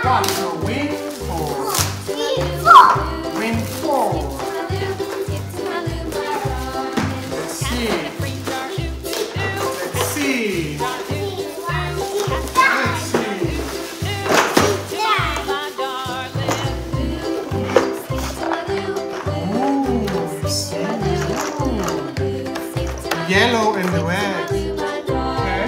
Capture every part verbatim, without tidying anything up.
start. So win four. Win four. Let's see. Let's see. Let's see. Yellow and the red. Okay.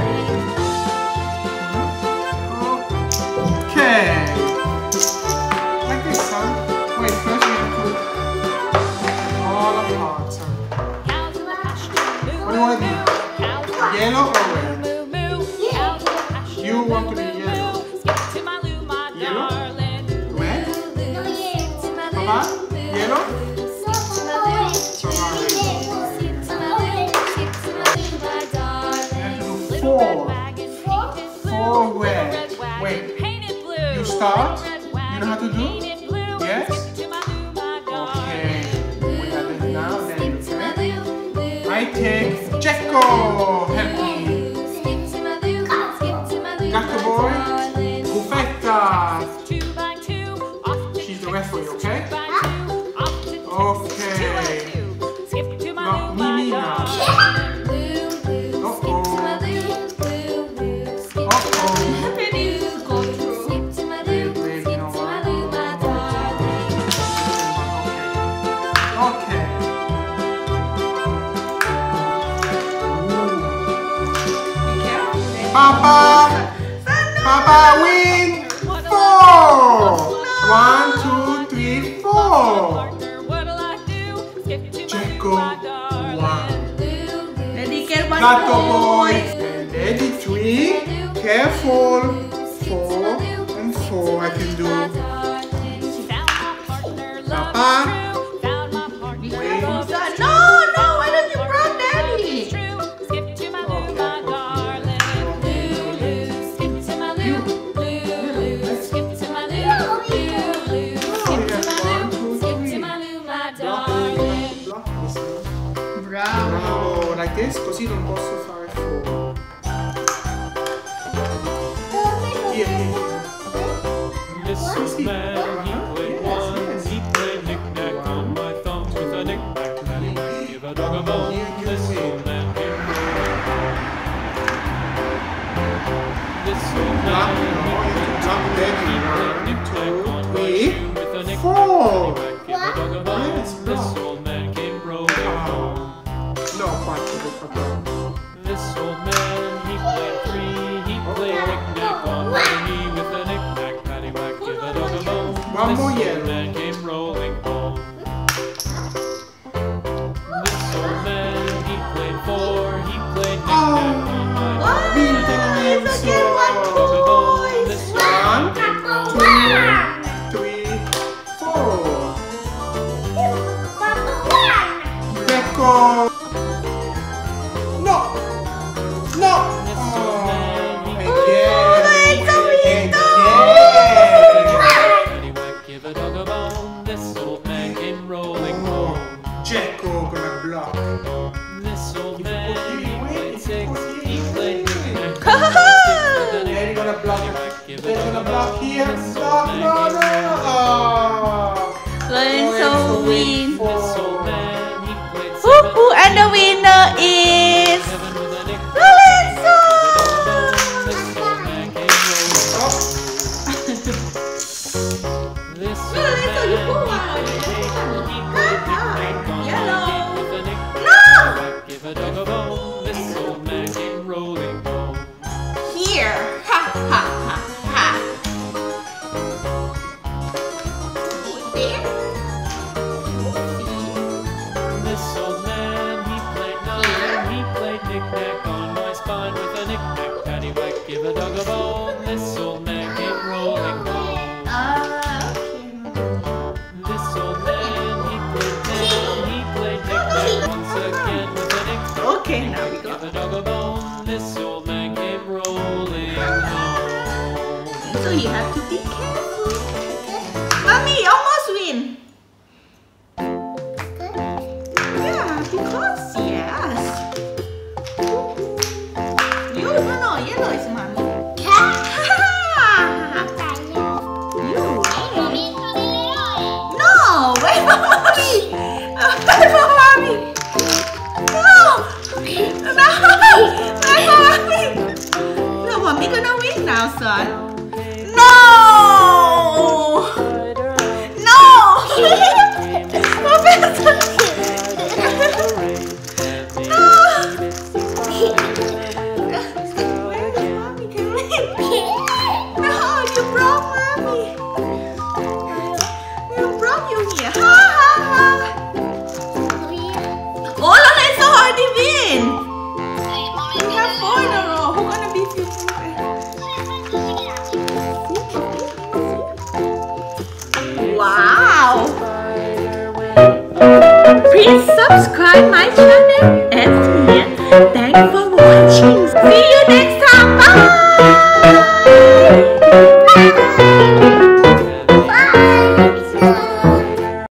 Okay. Like this, huh? Wait, first we have to put all apart. Huh? What do you want to do? Yellow or red? You want to be yellow. Yellow? Red? Papa? Yellow? Four. Four red. Wait. You start? You know how to do? Yes? Okay. We have it now then, okay? I take Jacko. Help me. Gatto boy. Gufetta. She's the referee, okay? Okay. No, Mimina. Papa! Papa win! Four! One, two, three, four! Jacko one. Ready, careful. Gatto boy! Ready, three. Careful. Four and four I can do. Papa! Wait. No, no, why don't you run, Daddy? Bravo, like this, così non posso fare fuoco. Here, here. This old man, he played one, he played knick-knack on my thumb with a knick-knack, paddywhack, give a dog a bone. This old man came rolling home. This old man, he played knick-knack on my shoe with a knick-knack, paddywhack, give a dog a bone. This old man came rolling home. No, quattro, papà. This old man, he played three, he played knick-knack on my knee with a knick-knack, paddywhack, give a dog a bone. One more This yellow. old man came rolling home. This old man, he played four, he played knick-knack on my knee with a knick-knack, It's paddywhack, give a dog a bone. This old man came rolling home. Three, four. Jacko. No. No. This old man, he Again. paddywhack, give a dog a bone. This old man came rolling home. Jacko gonna block. This old man, he played six, he played knick-knack. They're gonna block. Give a They're dog gonna a block bone. here. This Block. old No, man no. came rolling home. Oh. Lorenzo win. This old man, he played Woo, seven. woo, and the winner is Seven with a knick-knack. Lorenzo. This old man came rolling home. This old Lorenzo, you man, pull he one. played eight. He played knick-knack on my Yellow. knee with a knick-knack. No. Give a dog a bone. This old man came rolling home. Here. Ha, ha, ha, ha. There. This old man, he played nine. He played knick-knack on my spine with a knick-knack, paddywhack, give a dog a bone. This old man came rolling home. Ah, okay. This old man, he played ten. He played knick-knack once again with a knick-knack. Okay, now we go. Give a dog a bone. This old man came rolling home. So you have to be careful. Mommy, almost win. Yeah, because yes. You no no yellow is mommy. please subscribe my channel and yeah, thanks for